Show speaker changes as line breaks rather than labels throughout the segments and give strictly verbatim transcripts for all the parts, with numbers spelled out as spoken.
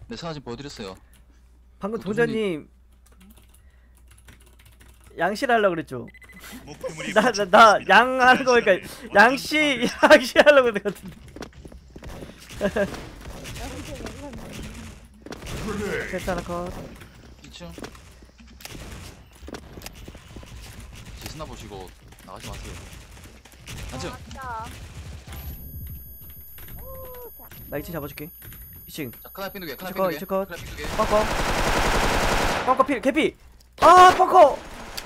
네, 사진 보여드렸어요.
방금
도전이-
도전님 양실 하려고 그랬죠?
목표물이
나 나 나
부족했습니다.
양 하는 거 보니까
지하실을
양씨 양씨 하려고 그랬 같은데. 패스 하나 컷.
이 층. 지스나 보시고 나가지 마세요. 한 층.
나 이 층 잡아줄게. 이 층.
자, 크나이 핀두개, 크나이
이쪽 컷,
핀두개.
이쪽 컷.
크나이 핀두개.
벙커. 벙커 필 개피. 아 벙커.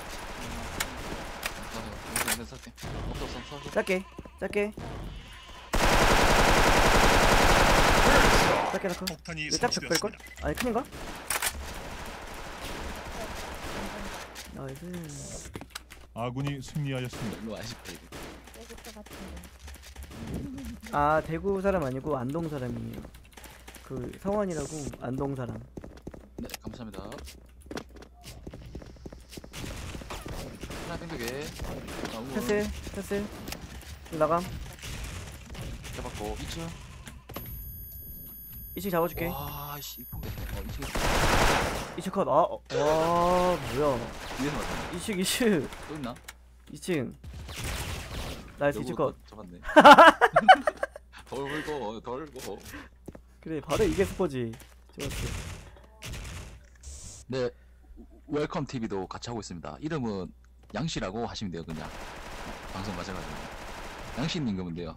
없어, 없어, 없어.
짧게 짧게. 짧게 넣고.
폭탄이
이거 딱 적뺄걸?
설치되었습니다.
아니 큰인가? 나이스.
아군이 승리하였습니다.
일로 아쉽다 이거.
아 대구 사람 아니고 안동 사람이에요. 그 성원이라고 안동 사람.
네, 감사합니다. 크나이 핀두개.
패스 패스. 나감.
잡았고 이 층.
이 층 잡아줄게.
와, 씨, 이쁜 게. 어, 이 층.
이 층 컷. 아, 어, 와 뭐야?
뒤에서 맞다.
이 층 이 층
또 있나?
이 층. 나이스 이 층 컷.
잡았네. 돌고 돌고.
그래 바로 이게 스포지. 좋았어.
네, 웰컴 티비도 같이 하고 있습니다. 이름은 양씨라고 하시면 돼요, 그냥. 방송 맞아가지고. 양씨님 그러면 돼요.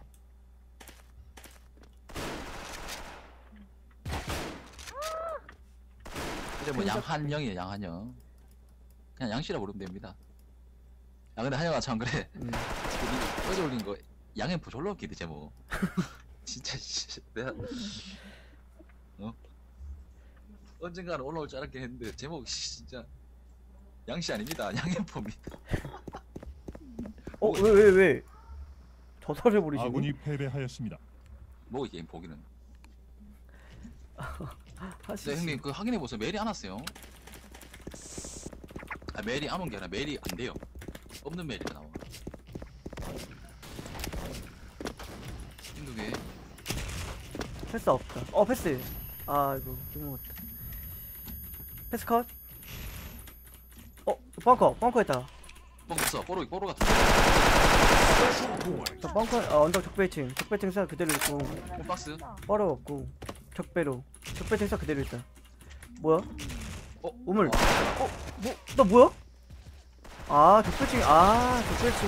이제 뭐 양한영이에요, 양한영. 그냥 양씨라 부르면 됩니다. 야, 근데 한영아 참 그래.
음.
그 어제 올린 거 양해 부졸라 웃기대 제목. 진짜 씨, 내가 어 언젠가는 올라올 줄 알았긴 했는데 제목 씨, 진짜 양씨 아닙니다. 양해포입니다.
어 왜 왜 왜? 저서를 부리시니?
아군이 패배하였습니다.
뭐 게임 보기는.
하시지.
네 형님 그 확인해 보세요. 메일이 안 왔어요. 아 메일이 안 온 게 아니라 메일이 안 돼요. 없는 메일이 나와. 힘들게.
패스 없다. 어 패스. 아 이거 죽먹었다. 패스 컷. 어 벙커 벙커했다.
뻥 없어. 뽀로 뽀로 같은.
저 벙커 어 언덕 적배층 적배층 사 그대로 있고
홈박스.
뻐로 없고 적배로 적배층 사 그대로 있다. 뭐야?
어
우물.
아,
어 뭐? 나 뭐야? 아 적배층 아 적배층.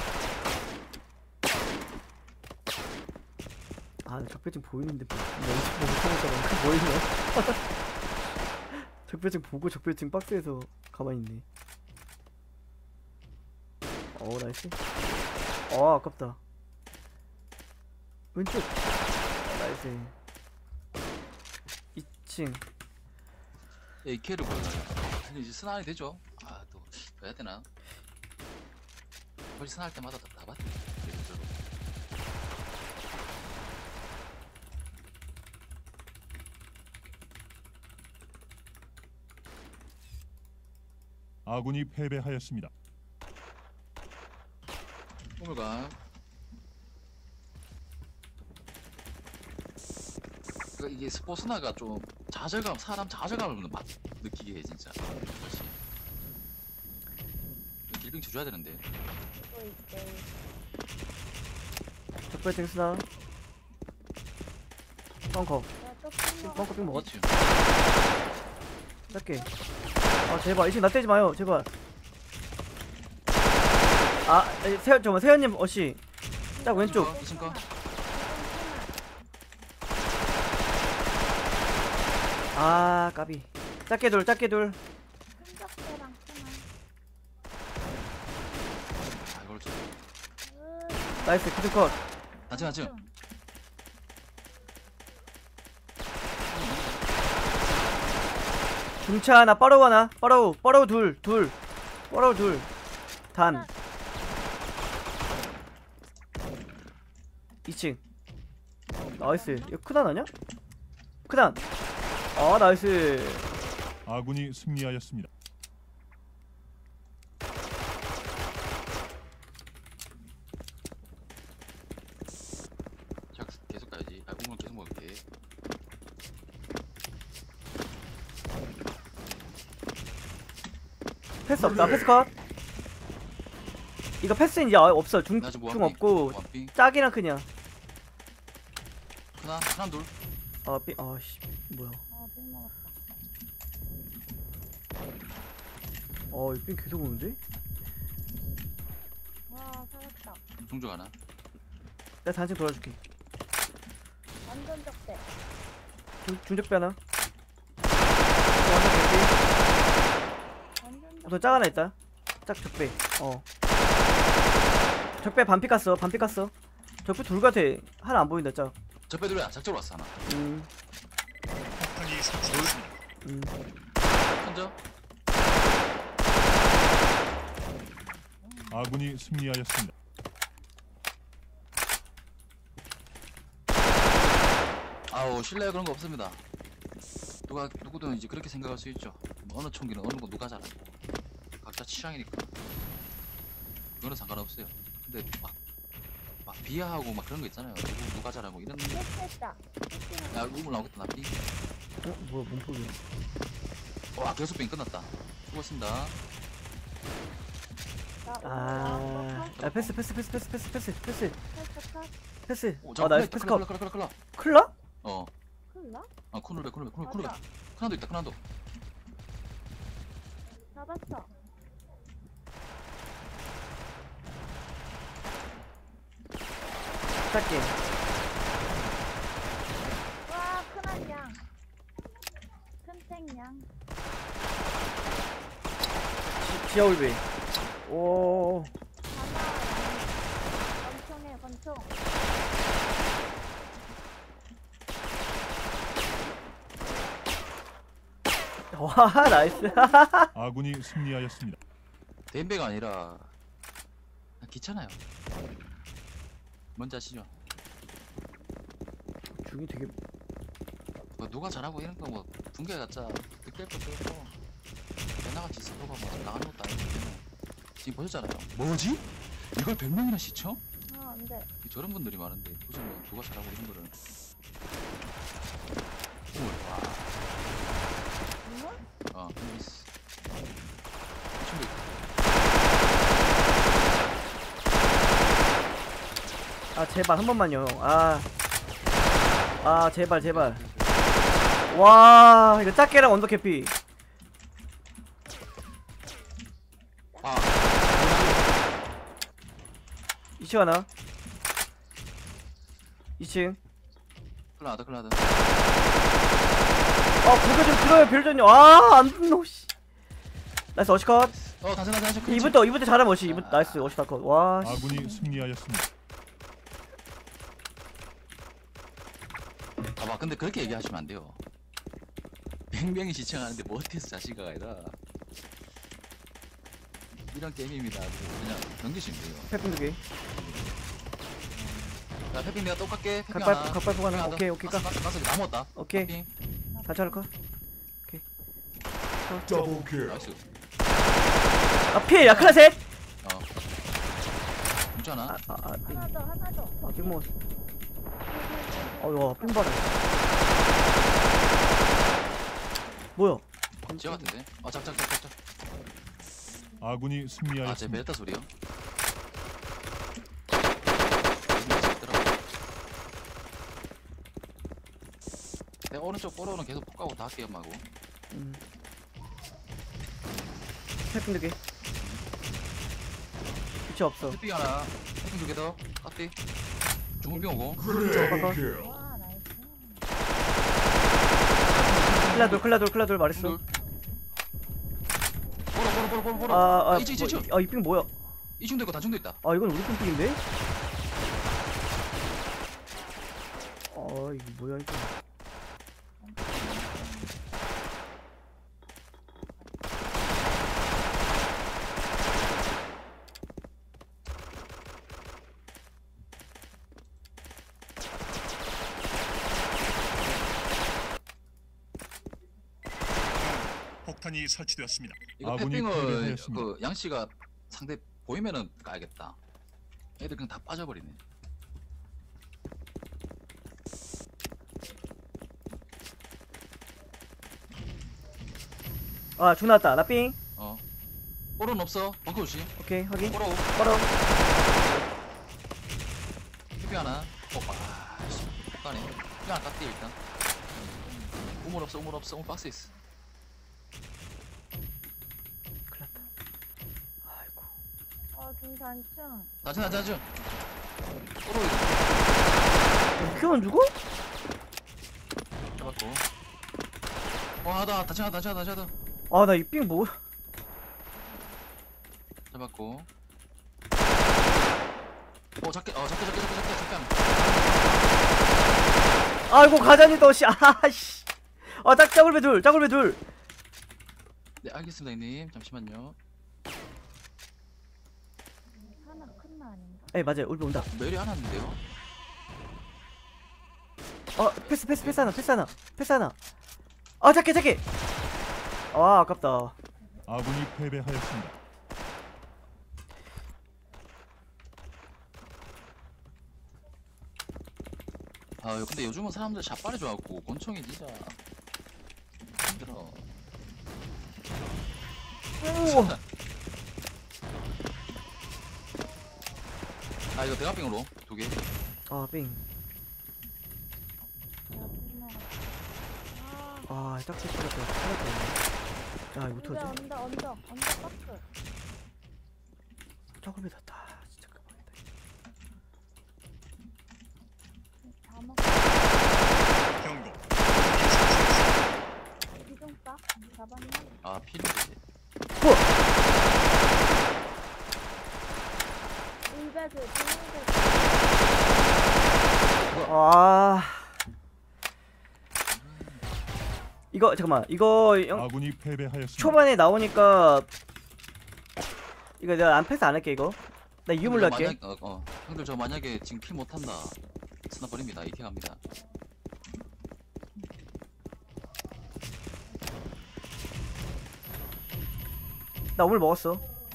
아 적배층 보이는데 뭐 연습 못하니까 보이네. 적배층 보고 적배층 박스에서 가만히 있네. 어 나이스. 어 아깝다. 왼쪽. 어, 나이스. 이 층.
에이케이를 보여달라. 근데 이제 스나이 되죠? 아, 또, 뭐 해야 되나? 거의 스나할 때마다 다, 다 봤대. 계속적으로.
아군이 패배하였습니다.
우물감. 그러니까 이게 스포츠나가 좀 좌절감, 사람 좌절감을 막 느끼게 해, 진짜. 그렇지. 길빙 쳐줘야 되는데.
적배층 쓰나? 벙커. 벙커 빙 먹었.
이층.
짧게. 아 제발 이제 나 떼지 마요 제발. 아 세연 잠깐 세연님 어씨 딱 왼쪽.
이층 거.
아 까비. 짧게 둘 짧게 둘.
아, 이걸 좀.
나이스 키드 컷.
나층, 나층.
중차 하나 빠로우 하나 빠로우 빠로우 둘둘 빠로우 둘단 이 층 나이스. 이거 크단 아냐? 크단. 아 나이스.
아군이 승리하였습니다.
자, 계속 가야지. 아, 우물 계속 먹을게.
패스 없다. 패스 컷. 이거 패스는 이제 없어. 중,
나 지금
중
무한빙.
없고
무한빙.
짝이랑 그냥.
하나 하나 둘.
아, 삐, 아, 씨, 뭐야?
아, 빙 먹었다.
어, 이삥 계속 오는데?
와, 살았다.
중중 하나.
내가 단층 돌아줄게.
완전 적대.
중, 중적배 하나. 완전 개피.
완전 적대.
우선 짝 하나 있다. 짝 적배. 어. 적배 반피 깠어. 반피 깠어. 적배 둘 같아. 하나 안 보인다. 짝.
저빼 둘이야. 작적으로 왔어 하나.
음.
폭탄이 설치되었습니다.
음.
현저.
아군이 승리하였습니다.
아우 신뢰 그런 거 없습니다. 누가 누구든 이제 그렇게 생각할 수 있죠. 뭐 어느 총기는 어느 거 누가 잘하고 각자 취향이니까 그거는 상관없어요. 근데 막, 막 비하하고 막 그런 거 있잖아요. 누구 누가 잘하고 이런.
패스했다.
야 우물 나오겠다 나 비.
어, 뭐야, 몸폭이야.
와 교수병 끝났다. 수고했습니다.
아. 야, 패스, 패스, 패스, 패스, 패스, 패스, 패스,
패스 컷.
패스.
오,
아, 나이스 패스 컷.
클라 클라 클라.
클라?
어.
클라?
아 코너배 코너배 코너 코너배.
맞아.
크나도 있다 크나도.
잡았어.
짧게.
와, 큰한 양. 큰탱 양.
지하 올베. 오.
하나. 권총해, 권총.
와, 나이스.
아군이 승리하였습니다.
대인배가 아니라 그냥 귀찮아요. 뭔지 아시죠?
중이 되게.
뭐 누가 잘하고 이런 거 뭐 붕괴 갖자 느낄 것도 없고 옛날같이 서로가 뭐 나가는 것도 아니고 지금 보셨잖아요. 뭐지? 이걸 백 명이나 시쳐?
아, 안 돼.
저런 분들이 많은데 굳이 뭐 누가 잘하고 이런 거를 우와 와.
정말?
어 미스 친구 있다.
아, 제발 한 번만요. 아. 아, 제발, 제발. 와, 이거 짝게랑 언더 캐피.
아
이 층 하나. 이 층.
클라하다 클라하다.
아, 그거 좀 들어요, 별전요. 아, 안 넣어, 씨. 나이스, 어시컷.
어 다시 다시 다시.
이분도, 이분도 잘하면 어시. 이분, 나이스, 어시컷. 와, 씨.
아군이 승리하였습니다.
봐봐 근데 그렇게 얘기하시면 안 돼요. 백 명이 시청하는데 뭐 어때서 자신가가 아니라 이런 게임입니다. 그냥 넘기시면 돼요.
패핑 두 개.
자 패핑 내가 똑같게 패핑
각발,
하나.
각발 보고 하나.
패핑
오케이, 오케이,
가스 가스 가스 다 먹었다.
오케이.
패핑.
다 잘할 컷.
나이스.
아, 필, 야, 클라셋.
어. 괜찮아.
아, 아, 아, 삥.
하나 더, 하나 더.
아, 삥 먹었어. 어, 야, 삥 봐라. 뭐야?
지하 같은데? 아 짝짝짝짝짝.
아군이
아제
승리하였습니다.
베레타 소리요? 내가 오른쪽 포로는 계속 폭가고 다 할게요 마고.
음. 패핑 두 개. 위치 없어.
패핑 하나. 패핑 두 개 더. 앞뒤. 중국병 오고.
각발 컷.
와, 나이스.
클라돌, 클라돌, 클라돌 말했어.
둘. 포로 포로 포로 포로 포로.
아, 아,
이층 이층 이층.
뭐, 아, 이 삥 뭐야?
이층도 있고 단층도 있다.
아, 이건 우리 삥삥인데? 아, 이거 뭐야, 이거.
폭탄이 설치되었습니다.
이거
아군이
패핑을
패배하였습니다.
그 양씨가 상대 보이면은 까야겠다. 애들 그냥 다 빠져버리네.
아, 중 나왔다. 나 삥.
어. 오른 없어. 벙커 조심.
오케이 확인.
오로.
바로.
휘비 하나. 어, 아, 씨. 가네. 휘비 하나 깎대 일단. 우물 없어, 우물 없어. 우물 박스 있어.
큰일났다. 아이고.
어, 중단층.
나중, 나중, 나중. 오로
큐원 죽어?
잡았고. 와, 하다. 다시 하다, 다시 하다, 다시 하다.
아 나 이 삥 뭐?
잡았고. 어, 작게, 어, 작게, 작게, 작게, 작게, 작게. 하면.
아이고 가자니 너 씨. 아씨. 아 짝, 짜글배 둘. 짜글배 둘.
네, 알겠습니다, 형님. 잠시만요.
하나 큰 나 아닌가?
에 맞아요. 울배 온다.
메리 안 왔는데요?
어 패스 패스 패스 하나 패스 하나 패스 하나. 아 작게 작게. 아 아깝다.
아군이 패배하였습니다.
아, 근데 요즘은 사람들 샷발이 좋아갖고, 권총이 진짜. 힘들어.
오.
아, 이거 대가빙으로 두 개.
아 삥.
내가 분명히. 아,
아 짝지 찍었다. 찍었다. 야 이거
언더,
어떡하지?
언더, 언더, 언더 박스.
짜글배 다 진짜 급하겠다.
다 먹.
경고.
기둥박 잡았나?
아, 필요해.
울베드, 중울베드.
아 이거 잠깐만 이거 영,
아군이 패배하였습니다.
초반에 나오니까 이거 내가 안 패스 안 할게 이거. 나 유물
형들
할게.
만약, 어, 어. 형들 저 만약에 지금 킬 못한다. 스나 버립니다. 이팅 합니다.
나 오늘 먹었어.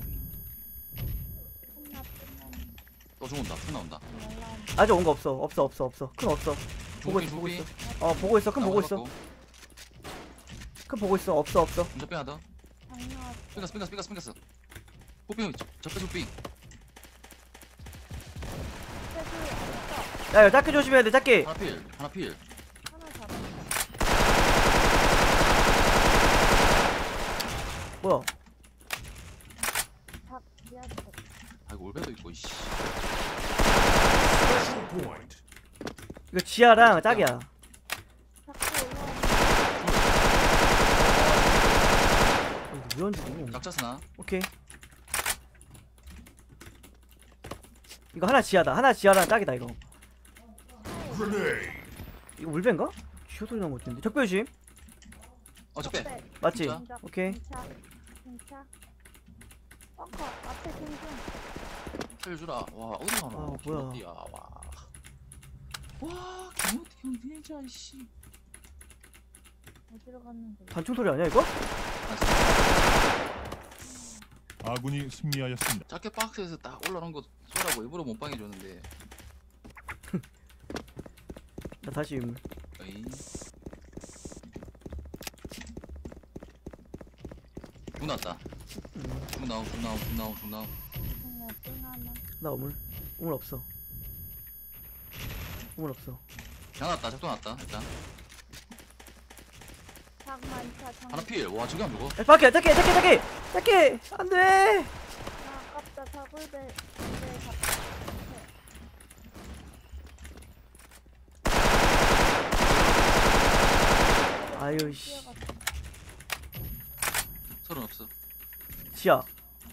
끝나, 끝나.
또 죽는다. 큰 나온다.
올라온다.
아직 온 거 없어. 없어 없어 없어. 큰 없어. 보고
중비,
있어 보고
중비.
있어. 어 보고 있어. 큰 보고 있어. 큰 보고 있어. 없어 없어.
운전 빼 하다.
장난.
빙가스, 빙가스, 빙가스, 빙가스. 호빙, 접대 호빙.
세수 없어.
야 이거 작게 조심해야 돼. 작게.
하나 필, 하나 필.
하나 잡았어.
뭐야?
잡, 미안해.
아이고, 올배도 있고, 이씨.
이거 지하랑 짝이야.
자꾸 올라오는.
어, 이거 왜 주고?
짝자 스나.
오케이. 이거 하나 지하다. 하나 지하랑 짝이다 이거. 이거 물배인가? 쥐어 소리 난거 같은데. 적배 조심.
어, 적배.
네.
맞지?
진짜?
오케이.
진짜. 진짜. 벙커 앞에 중중.
킬 주라. 와, 어디 가나?
아, 뭐야.
어디야, 와. 와, 김호태 형 진짜, 씨.
어디로 갔는데?
단총 소리 아니야 이거?
아, 진짜.
아군이 승리하였습니다.
작게 박스에서 딱 올라오는 거 쏘라고 일부러 몸빵 해줬는데.
나 다시 음.
어이. 중 났다.
음.
중 나오, 중 나오, 중 나오, 중 나오.
그냥 띵 하나.
나 우물. 우물 없어. 우물 없어.
장 났다, 작도 났다, 일단.
작 많다. 장.
하나 필. 와, 저기 안 죽어.
야, 밖에 작게 작게 작게 작게 안돼.
아, 아깝다. 작을배. 네, 잡.
아유 씨.
뛰어갔다.
서른 없어.
지하.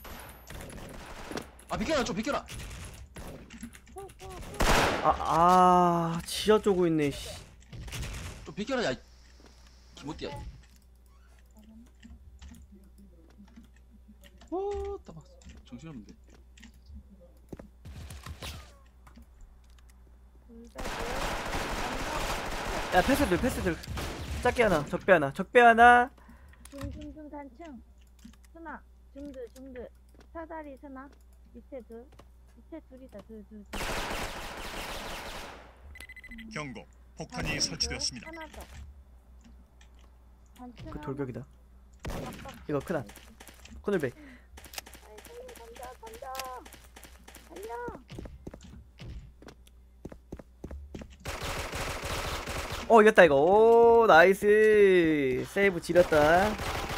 아, 비켜라, 좀 비켜라.
후, 후, 후.
아, 아, 지하 쪼고 있네, 씨.
좀 비켜라, 야. 기모띠야. 오, 따박. 정신없는데.
울베드.
야, 패스들, 패스들. 작게 하나, 적배 하나, 적배 하나.
중중중 단층. 스나. 중드 중드. 사다리 스나. 밑에 둘. 밑에 둘이다. 둘 둘. 둘.
경고. 폭탄이
단층
설치되었습니다.
둘, 하나 더. 단층
그
하나.
돌격이다.
깜빡.
이거 크다. 코늘백.
달려.
어 이겼다 이거. 오 나이스. 세이브 지렸다.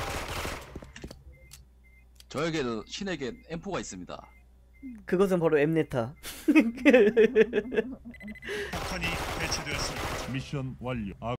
저에게는 신에게 엠포가 있습니다.
그것은 바로 엠네타.
폭탄이 배치되었습니다. 미션 완료. 아